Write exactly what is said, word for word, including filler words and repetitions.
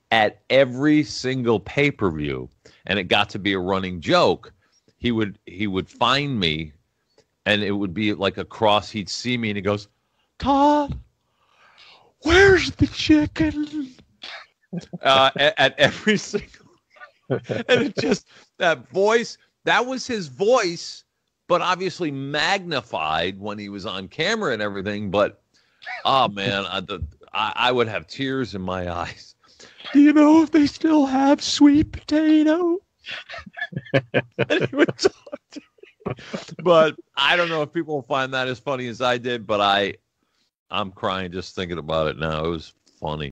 at every single pay-per-view, and it got to be a running joke. He would he would find me, and it would be like across. He'd see me, and he goes, "Todd, where's the chicken?" Uh, at, at every single, and it just that voice. That was his voice, but obviously magnified when he was on camera and everything. But oh man, I, the, I, I would have tears in my eyes. Do you know if they still have sweet potato? And he would talk to me. But I don't know if people will find that as funny as I did, but I, I'm crying just thinking about it now. It was funny.